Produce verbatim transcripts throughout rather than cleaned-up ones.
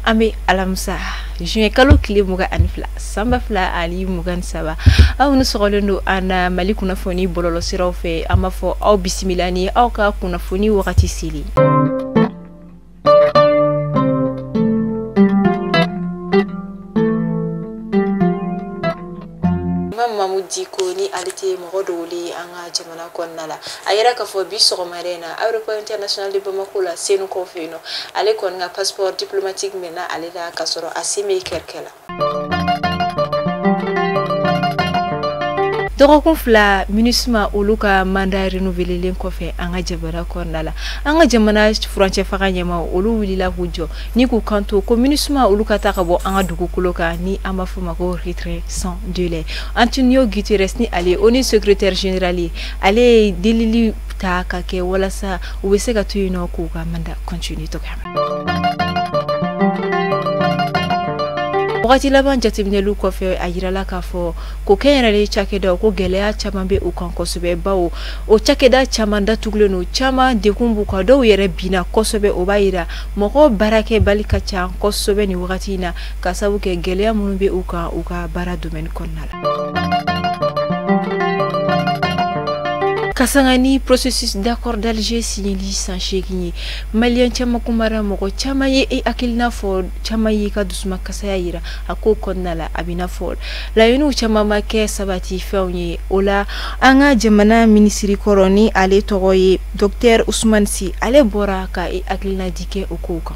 Ame alamsa juin kalo kile muga anifla samba fla ali mugan saba aw nu sogolendo ana mali kunafoni bololo siraw fe amafo aw bismilani aw ka kunafoni wakati sili Diko ni alite mogodoli anga jamana konnala ayera ka fo bi so marena aéroport international de Bamako la senu ko feno ale kon nga passeport diplomatique mena ale la kasoro asime kerkela Doko fla MINUSMA oluka manda renouveler len kofe anga jabara konnala anga jamana frontière faga nyama olu wilila hujo ni ku kanto ko MINUSMA oluka takabo anga dugu kuloka ni amafuma ko retrait sans délai Antonio Guterres ni ali oni secrétaire général ali delili ta ka ke wala sa ubeseka tuyino ku ka manda continue to kama Wakati laban jatimnelu kofe ayirala kafo ko kenere chakeda ko gelea chamambe ukankosobe bawo o chakeda chamanda tugleno chama dekumbu ka do yere bina kosobe obayira moko barake balika cha kosobe ni wakati na kasabu ke gelea munube uka uka bara domaine konnala Kasangani processus d'accord d'Alger signé sans chegini malien chama kumara moko chama ye e akilna fo chama ye ka dusma kasayira ako konnala abina fo la yunu chama make sabati fawni ola anga jamana ministry koroni ale togoye docteur Ousmane Sy ale bora ka e akilna dike okuka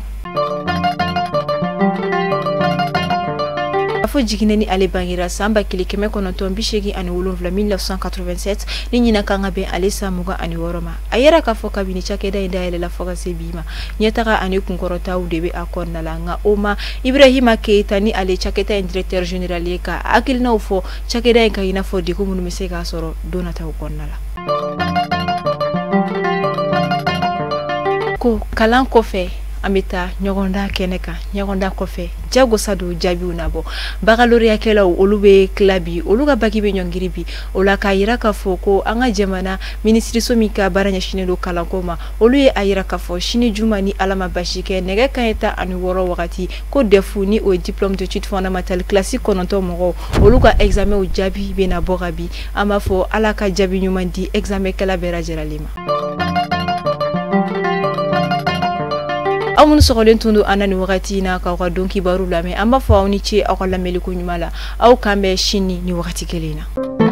Afo jigineni ale bangira samba kili keme kono tombi shegi ani wolonvla mille neuf cent quatre-vingt-sept ni nyina kanga be ale samuga ani woroma ayera ka foka bini chake da inda ile la foka sebima nyataka ani kunkorota udebe akonna langa oma Ibrahima Keita ni ale chaketa directeur général yeka akilna ufo chake da inka ina fo diko munu meseka soro donata ukonna la ko kalan kofe amita nyogonda keneka nyogonda kofe jago sadu jabi unabo bagalori yakela olube klabi oluga bagibe nyongiribi olaka yiraka foko anga jamana ministri somika baranya shinelo kalankoma oluye ayiraka fo shini juma ni alama bashike nega kayeta ani woro wakati ko defuni o diplôme d'études fondamentales classique kononto mogo oluga examen o jabi bena bogabi amafo alaka jabi nyumandi examen kala berajera lima Amun sokolen tundu anani wakati na ka kwa donki baru lame amba fa oni che akola meliku nyumala au kambe shini ni wakati kelena